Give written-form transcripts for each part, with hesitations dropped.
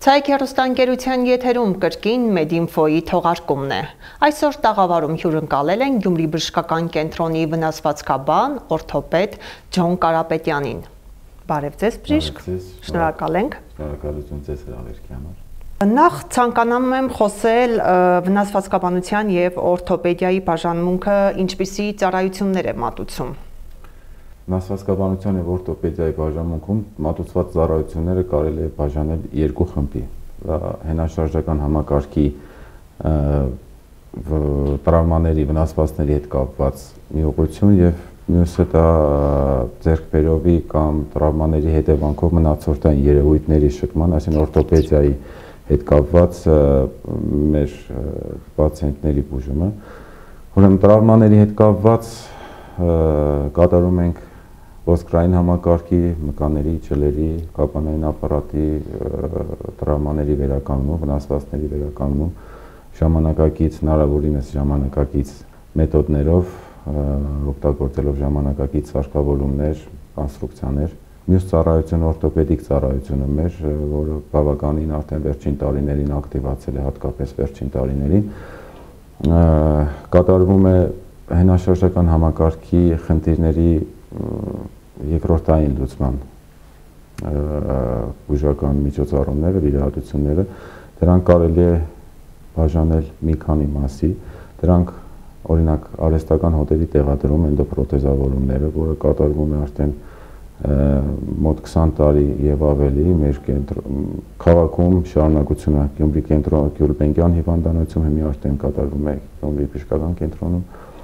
Սայք հեռուստաընկերության եթերում կրկին Մեդինֆոյի թողարկումն է։ Այսօր տաղավարում հյուրընկալել են Գյումրի բժշկական կենտրոնի վնասվածքաբան, օրթոպեդ Ջոն Կարապետյանին։ Բարև ձեզ բժիշկ, շնորհակալ ենք։ Շնորհակալություն ձեզ հրավերքի համար։ Նախ ցանկանում եմ խոսել վնասվածքաբանության եւ օրթոպեդիայի բաժանմունքը ինչպիսի ծառայություններ է մատուցում։ Վնասվածքաբանության եւ օրթոպեդիայի բաժանմունքում մատուցված ծառայությունները կարելի է բաժանել երկու խմբի։ Հենաշարժական համակարգի տրավմաների, վնասվածքների հետ կապված մի ուղղություն եւ մյուսը դա ձեռքբերովի կամ տրավմաների հետևանքով մնացորդային երևույթների շփման, այսինքն օրթոպեդիայի հետ կապված մեր պացիենտների բուժումը։ Ուրեմն տրավմաների հետ կապված կատարում ենք ոսկրային համակարգի, մկանների, ճլերի, կապանային ապարատի տրավմաների վերականգնում, վնասվածքների վերականգնում, ժամանակակից, հնարավորինս ժամանակակից մեթոդներով, օգտագործելով ժամանակակից սարքավորումներ, կոնստրուկցիաներ։ Մյուս ծառայությունը օրթոպեդիկ ծառայությունը մեր, որը բավականին արդեն վերջին տարիներին ակտիվացել է, հատկապես վերջին տարիներին, կատարվում է հենաշարժական համակարգի խնդիրների երկրորդային լուծման բուժական միջոցառումները, վիրահատությունները, դրանք կարելի է բաժանել մի քանի մասի, դրանք օրինակ արհեստական հոդերի տեղադրում էնդոպրոթեզավորումները, որը կատարվում է արդեն մոտ 20 տարի եւ ավելի մեր քաղաքում շարունակությունը Գյումրի կենտրոն Գյուլբենկյան հիվանդանոցում հիմա արդեն կատարվում է Գյումրի բժշկական կենտրոնում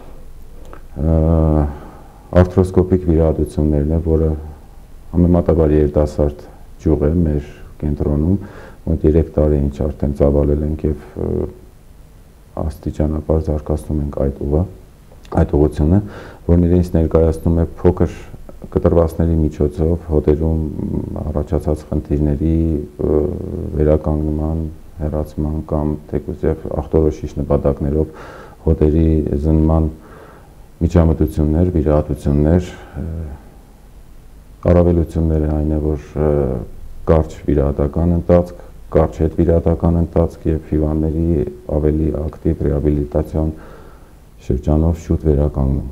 արթրոսկոպիկ վիրահատություններն է, որը համեմատաբար երիտասարդ ճյուղ է մեր կենտրոնում, մոտ 3 տարի ինչ արդեն ծավալել ենք եւ աստիճանաբար զարգացնում ենք այդ ուղղությունը, որն իրենից ներկայացնում է փոքր կտրվածքների միջոցով հոդերում առաջացած խնդիրների վերականգնման, հեռացման կամ թեկուզ եւ ախտորոշիչ նպատակներով հոդերի զննման միջամտություններ, վիրահատություններ, առավելությունները այն է, որ կարճ վիրահատական ընթացք, կարճ հետվիրահատական ընթացք եւ հիվանդների ավելի ակտիվ ռեաբիլիտացիոն շրջանով շուտ վերականգնում։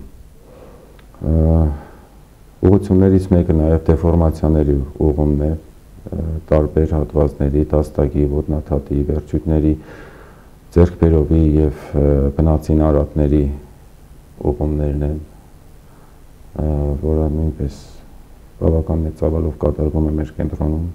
Ուղղություններից մեկը նաեւ դեֆորմացիաների ուղղումն է, տարբեր հատվածների, դաստակի, ոտնաթաթի, վերջույթների, ձեռքբերովի եւ բնածին արատների ուղղումներն են, որը նույնպես բավական մեծ ծավալով կատարվում է մեր կենտրոնում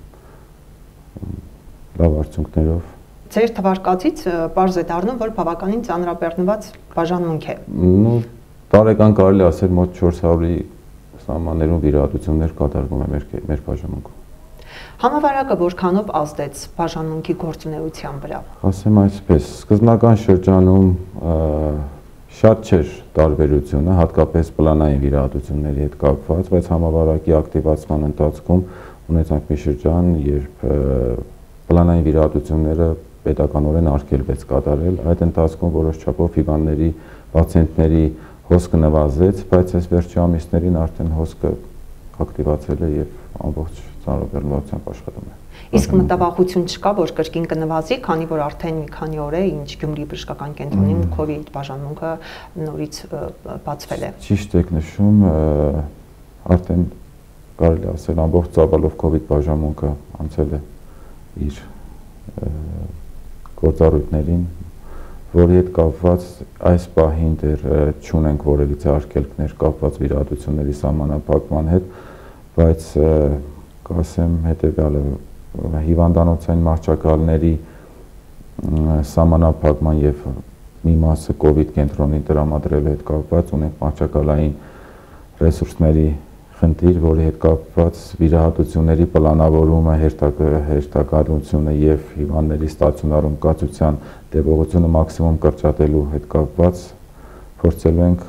լավ արդյունքներով։ Ձեր թվարկածից պարզ է դառնում, որ բավականին ծանրաբեռնված բաժանմունք է։ Տարեկան կարելի ասել մոտ 400-ի սահմաններում վիրահատություններ կատարվում է մեր բաժանմունքում։ Համավարակը որքանով ազդեց բաժանմունքի գործունեության վրա։ Ասեմ այսպես, սկզբնական շրջանում շատ չէր տարբերությունը, հատկապես պլանային վիրահատությունների հետ կապված, բայց համավարակի ակտիվացման ընթացքում ունեցանք մի շրջան, երբ պլանային վիրահատությունները պետականորեն արգելվեց կատարել, այդ ընթացքում որոշ չափով հիվանդների, պացիենտների հոսքը նվազեց, բայց այս վերջի ամիսներին արդեն հոսքը ակտիվացել է եւ ամբողջ ծանրաբեռնվածությամբ աշխատում է։ Իսկ մտավախություն չկա, որ կրկին կնվազի, քանի որ արդեն մի քանի օր է, ինչ Գյումրի բժշկական կենտրոնում COVID բաժանմունքը նորից բացվել է։ Ճիշտ եք նշում, արդեն կարելի ասել ամբողջ ծավալով COVID բաժանմունքը անցել է իր գործառույթներին, որի հետ կապված այս պահին դեռ չունենք որևիցե արգելքներ կապված վիրահատությունների սահմանափակման հետ, բայց կասեմ հետեւյալը հիվանդանոցային մահճակալների սահմանափակման եւ մի մասը COVID կենտրոնին տրամադրելու հետ կապված ունենք մահճակալային ռեսուրսների խնդիր, որի հետ կապված վիրահատությունների պլանավորումը, հերթականությունը եւ հիվանդների ստացիոնար կացության տևողությունը մաքսիմում կրճատելու հետ կապված փորձելու ենք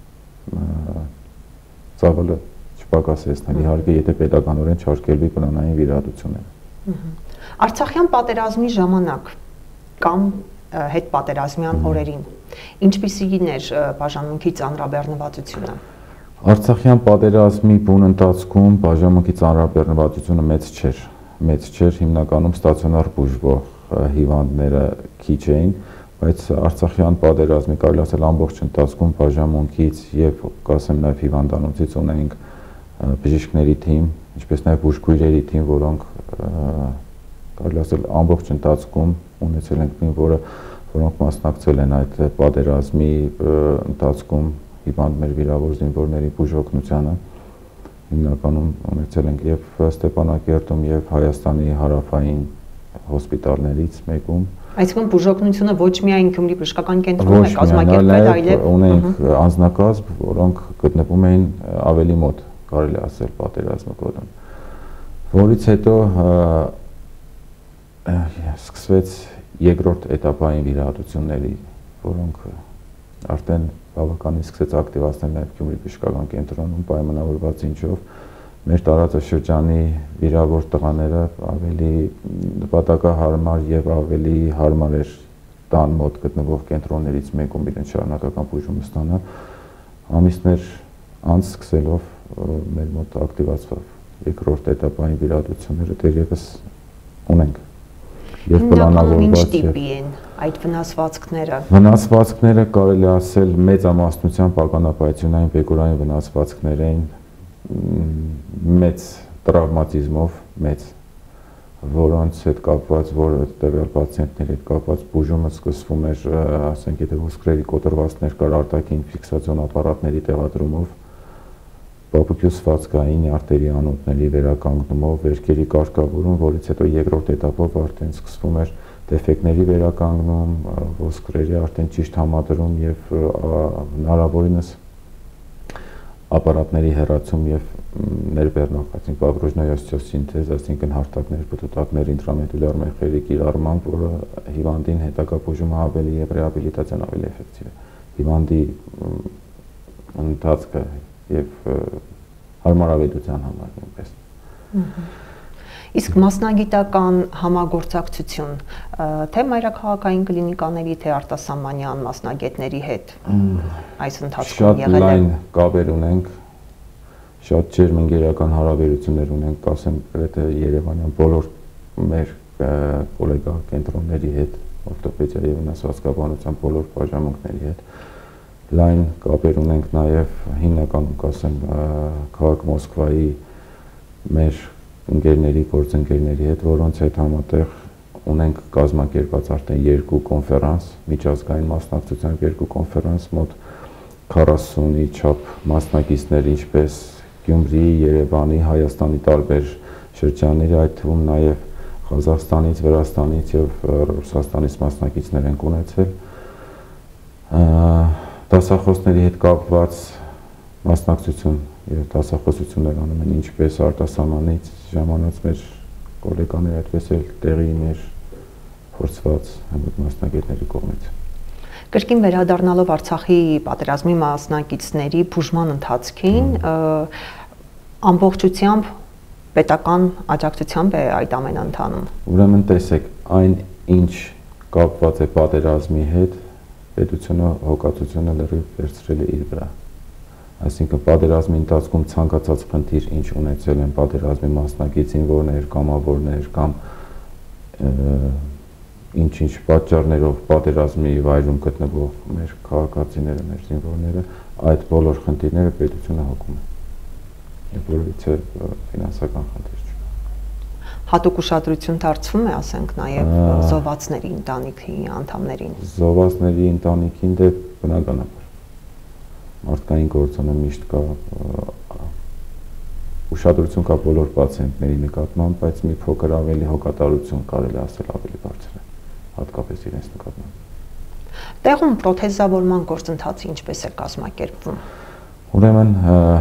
ծավալը չպակասեցնել, իհարկե եթե պետականորեն չարգելվի պլանային վիրահատությունները։ Արցախյան պատերազմի ժամանակ կամ հետպատերազմյան օրերին ինչպիսին էր բաժանմունքի ծանրաբեռնվածությունը։ Արցախյան պատերազմի բուն ընթացքում բաժանմունքի ծանրաբեռնվածությունը մեծ չէր, մեծ չէր, հիմնականում ստացիոնար բուժվող հիվանդները քիչ էին, բայց Արցախյան պատերազմի կարելի ասել ամբողջ ընթացքում բաժանմունքից եւ կասեմ նաեւ հիվանդանոցից ունենք բժիշկների թիմ, ինչպես նաեւ բուժքույրերի թիմ, որոնք կարելի ասել ամբողջ ընթացքում ունեցել ենք թիմ, որոնք մասնակցել են այդ պատերազմի ընթացքում հիվանդներ վիրավոր զինվորների բուժօգնությանը։ Հիմնականում ունեցել ենք եւ Ստեփանակերտում եւ Հայաստանի հարավային հոսպիտալներից մեկում։ Այսինքն բուժօգնությունը ոչ միայն Գյումրի բժշկական կենտրոնում է կազմակերպվել, այլև ունենք անձնակազմ, որոնք գտնվում էին ավելի մոտ, կարելի ասել, պատերազմի գոտում։ Որից հետո սկսվեց երկրորդ էտապային վիրահատությունների, որոնք արդեն բավականին սկսեց ակտիվացնել նաև Գյումրի բժշկական կենտրոնում պայմանավորված ինչով մեր տարածաշրջանի վիրավոր տղաները ավելի նպատակահարմար եւ ավելի հարմար էր տան մոտ գտնվող կենտրոններից մեկում իրենց շարունակական բուժումը ստանալ։ Ամիսներ անց սկսելով մեր մոտ ակտիվացավ երկրորդ էտապային վիրահատությունները դեռևս ունենք։ Եվ պլանավորված են այդ վնասվածքները։ Վնասվածքները կարելի ասել մեծամասնությամբ ականապայությունային բեկորային վնասվածքներ են, մեծ տրավմատիզմով, մեծ, որոնց հետ կապված, որ տվյալ պացիենտների հետ կապված բուժումը սկսվում էր, ասենք, եթե ոսկրերի կոտրվածքներ կար արտաքին ֆիքսացիոն ապարատների տեղադրումով, պապուկյուսվածքային արտերի անոթների վերականգնումով, վերքերի կարգավորում, որից հետո երկրորդ էտապով արդեն սկսվում էր դեֆեկտների վերականգնում, ոսկրերի արդեն ճիշտ համադրում եւ հնարավորինս ապարատների հեռացում եւ ներբեռնող, այսինքն պագրոժնոյ օստեոսինթեզ, այսինքն հարթակներ, բթուտակներ, ինտրամեդուլյար մեխերի կիրառմամբ, որը հիվանդին հետագա բուժումը ավելի եւ ռեաբիլիտացիան ավելի էֆեկտիվ է։ Հիվանդի ընթացքը եւ հարմարավետության համար նույնպես։ Իսկ մասնագիտական համագործակցություն թե մայրաքաղաքային կլինիկաների, թե արտասահմանյան մասնագետների հետ այս ընթացքում եղել է։ Շատ լայն կապեր ունենք, շատ ջերմ ընկերական հարաբերություններ ունենք, ասեմ, գրեթե Երևանյան բոլոր մեր գոլեգա կենտրոնների հետ, օրթոպեդիա եւ վնասվածքաբանության բոլոր բաժանմունքների հետ։ Լայն կապեր ունենք նաև հիմնականում կասեմ քաղաք Մոսկվայի մեր ընկերների, գործընկերների հետ, որոնց հետ համատեղ ունենք կազմակերպած արդեն 2 կոնֆերանս, միջազգային մասնակցությամբ 2 կոնֆերանս, մոտ 40-ի չափ մասնակիցներ, ինչպես Գյումրի, Երևանի, Հայաստանի տարբեր շրջանների, այդ թվում նաև Ղազախստանից, Վրաստանից եւ Ռուսաստանից մասնակիցներ ենք ունեցել։ Դասախոսների հետ կապված մասնակցություն եւ դասախոսություններ անում են ինչպես արտասահմանից ժամանած մեր գոլեգաներ, այդպես էլ տեղի մեր փորձված մասնագետների կողմից։ Կրկին վերադառնալով Արցախի պատերազմի մասնակիցների բուժման ընթացքին, ամբողջությամբ պետական աջակցությամբ է այդ ամենը ընթանում։ Ուրեմն տեսեք, այն ինչ կապված է պատերազմի հետ, պետությունը հոգացությունը լրիվ վերցրել է իր վրա։ Այսինքն պատերազմի ընթացքում ցանկացած խնդիր, ինչ ունեցել են պատերազմի մասնակից զինվորներ, կամավորներ կամ ինչ պատճառներով պատերազմի վայրում գտնվող մեր քաղաքացիները, մեր զինվորները, այդ բոլոր խնդիրները պետությունը հոգում է։ Եվ որովհետեւ ֆինանսական խնդիր չկա։ Հատուկ ուշադրություն դարձվում է, ասենք, նաև զոհվածների ընտանիքի անդամներին։ Զոհվածների ընտանիքին դե բնականաբար մարդկային գործոնը միշտ կա, ուշադրություն կա բոլոր պացիենտների նկատմամբ, բայց մի փոքր ավելի հոգատարություն կարելի ասել ավելի բարձր է, հատկապես իրենց նկատմամբ։ Տեղում պրոթեզավորման գործընթացը ինչպես է կազմակերպվում։ Ուրեմն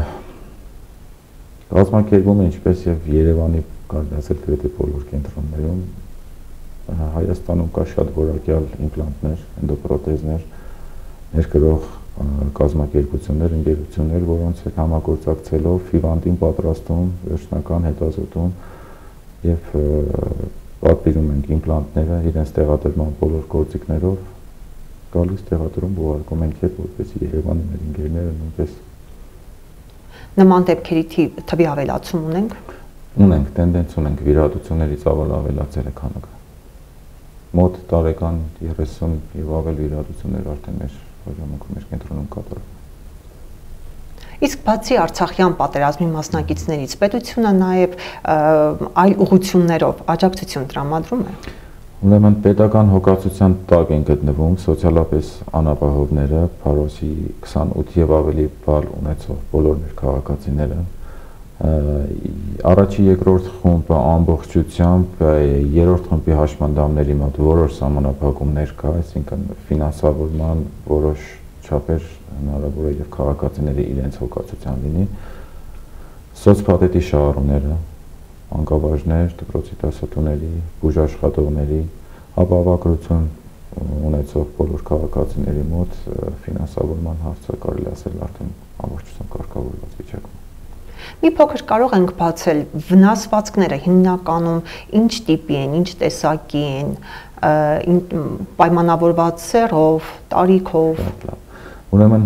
կազմակերպվում է ինչպես եւ Երևանի կարելի ասել գրեթե բոլոր կենտրոններում, Հայաստանում կա շատ որակյալ իմպլանտներ, էնդոպրոթեզներ, ներկրող կազմակերպություններ, ընկերություններ, որոնց հետ համագործակցելով հիվանդին պատրաստում, վերջնական հետազոտում եւ պատվիրում ենք իմպլանտները իրենց տեղադրման բոլոր գործիքներով, գալիս տեղադրում ուղարկում ենք հետ, որպեսզի Երևանի մեր ընկերները նույնպես նման դեպքերի թվի ավելացում ունենք։ Ունենք տենդենց ունենք վիրահատությունների ծավալը ավելացել է քանակը։ Մոտ տարեկան 30 եւ ավել վիրահատություններ արդեն մեր բաժանմունքում մեր կենտրոնում կատարվում։ Իսկ բացի Արցախյան պատերազմի մասնակիցներից պետությունը նաև այլ ուղղություններով աջակցություն տրամադրում է։ Ուրեմն պետական հոգացության տակ են գտնվում սոցիալապես անապահովները, Փարոսի 28 եւ ավելի բալ ունեցող բոլոր մեր քաղաքացիները։ Առաջի երկրորդ խումբը ամբողջությամբ երրորդ խմբի հաշմանդամների մոտ որոշ սահմանափակումներ կա, այսինքն ֆինանսավորման որոշ չափեր հնարավոր է եւ քաղաքացիները իրենց հոգացության լինի։ Սոցփաթեթի շահառուները, անկավաժներ, դպրոցի դասատուների, բուժաշխատողների, ապահովագրություն ունեցող բոլոր քաղաքացիների մոտ ֆինանսավորման հարցը կարելի ասել արդեն ամբողջությամբ կարգավորված վիճակում։ Մի փոքր կարող ենք բացել վնասվածքները հիմնականում ինչ տիպի են, ինչ տեսակի են, պայմանավորված սեռով, տարիքով։ Ուրեմն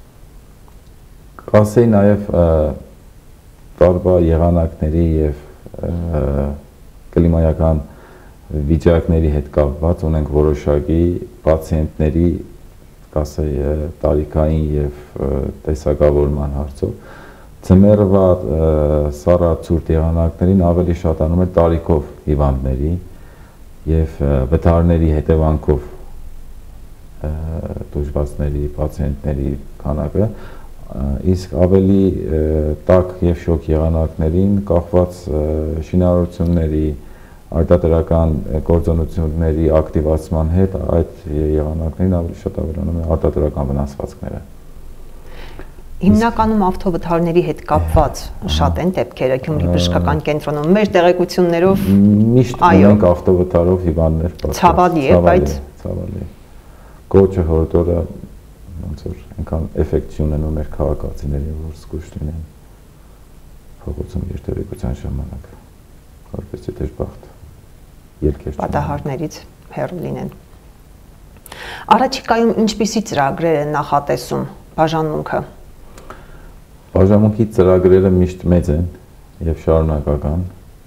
կասեի նաև տարվա եղանակների եւ կլիմայական վիճակների հետ կապված ունենք որոշակի պացիենտների, կասեի, տարիքային եւ տեսակավորման հարցով։ Ձմեռվա սառացուրտ եղանակներին ավելի շատանում էր տարիքով հիվանդների եւ վթարների հետևանքով դժվարների, պացիենտների քանակը, իսկ ավելի տաք եւ շոկ եղանակներին կախված շինարարությունների, արտադրական գործունեությունների ակտիվացման հետ այդ եղանակներին ավելի շատ ավելանում է արտադրական վնասվածքները։ Հիմնականում ավտովթարների հետ կապված շատ են դեպքերը Գյումրի բժշկական կենտրոնում։ Մեր տեղեկություններով միշտ ունենք ավտովթարով հիվանդներ, ցավալի է, բայց ցավալի։ Կոչը հորդորը ոնց որ այնքան էֆեկտ չունենում մեր քաղաքացիների, որ զգուշ լինեն փոխություն երթևեկության ժամանակ, որպեսզի դժբախտ ելքեր պատահարներից հեռու լինեն։ Առաջիկայում ինչպիսի ծրագրեր են նախատեսում բաժանմունքը։ Բաժանմունքի ծրագրերը միշտ մեծ են եւ շարունակական։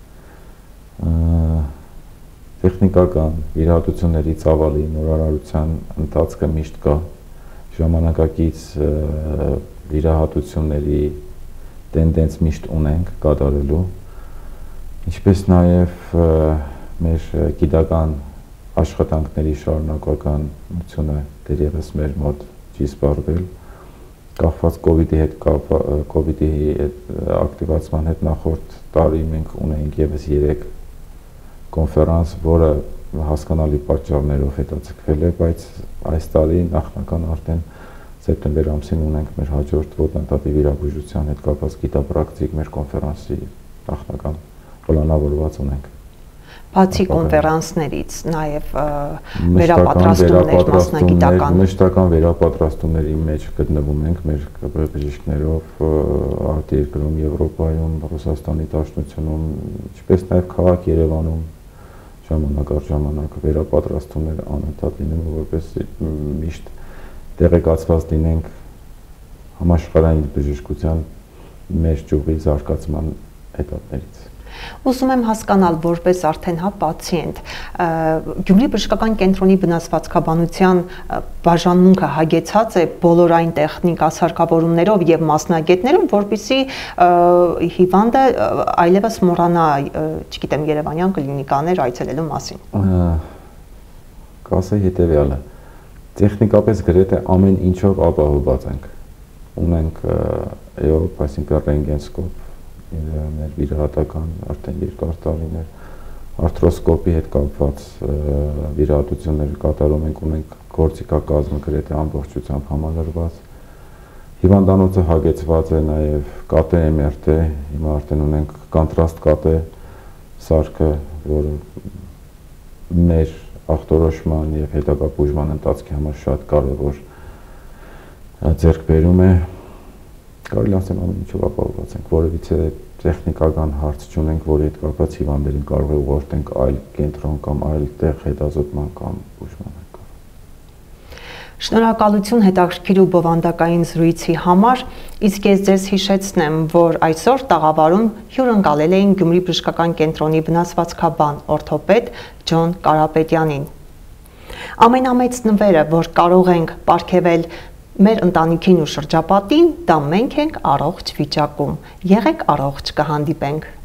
Տեխնիկական վիրահատությունների ծավալի նորարարության ընթացքը միշտ կա, ժամանակակից վիրահատությունների տենդենց միշտ ունենք կատարելու, ինչպես նաև մեր գիտական աշխատանքների շարունակականությունը դեռևս մեր մոտ չի սպառվել, կախված COVID-ի ակտիվացման հետ նախորդ տարի մենք ունենք եւս 3 կոնֆերանս, որը հասկանալի պատճառներով հետաձգվել է, բայց այս տարի նախնական արդեն սեպտեմբեր ամսին ունենք մեր հաջորդ ոտնատատի վիրաբուժության հետ կապված գիտապրակտիկ մեր կոնֆերանսի նախնական պլանավորված ունենք։ Բացի կոնֆերանսներից նաև վերապատրաստումներ, մասնագիտական մշտական վերապատրաստումների մեջ գտնվում ենք մեր բժիշկներով արտերկրում, Եվրոպայում, Ռուսաստանի Դաշնությունում, ինչպես նաև քաղաք Երևանում ժամանակ առ ժամանակ վերապատրաստումներ անընդհատ լինում, որպեսզի միշտ տեղեկացված լինենք համաշխարհային բժշկության մեր ճյուղի զարգացման этаպներից։ Ուզում եմ հասկանալ որպես արդեն պացիենտ, Գյումրի բժշկական կենտրոնի վնասվածքաբանության բաժանմունքը հագեցած է բոլոր այն տեխնիկա սարքավորումներով եւ մասնագետներով, որպեսզի հիվանդը այլևս մոռանա, չգիտեմ, Երևանյան կլինիկաներ այցելելու մասին։ Կասեի հետեւյալը. տեխնիկապես գրեթե ամեն ինչով ապահովված ենք։ Ունենք EOP, այսինքն ռենտգենսկոպ, մեր վիրահատական արդեն երկար տարիներ արթրոսկոպի հետ կապված վիրահատություններ կատարում ենք, ունենք գործիքակազմը գրեթե ամբողջությամբ համալրված։ Հիվանդանոցը հագեցված է նաև կատե MRT, հիմա արդեն ունենք կոնտրաստ կատե սարքը, որը մեր ախտորոշման եւ հետագա բուժման ընթացքի համար շատ կարեւոր ձեռքբերում է։ Կարելի ասել ամեն ինչով ապահովված ենք, որովհետեւ տեխնիկական հարց չունենք, որի հետ կապված հիվանդերին կարող է ուղղորդենք այլ կենտրոն կամ այլ տեղ հետազոտման կամ բուժման։ Շնորհակալություն հետաքրքիր ու բովանդակային զրույցի համար, իսկ ես ձեզ հիշեցնեմ, որ այսօր տաղավարում հյուրընկալել էին Գյումրի բժշկական կենտրոնի վնասվածքաբան օրթոպեդ Ջոն Կարապետյանին։ Ամենամեծ նվերը, որ կարող ենք պարգևել մեր ընտանիքին ու շրջապատին, դա մենք ենք առողջ վիճակում։ Եղեք առողջ, կհանդիպենք։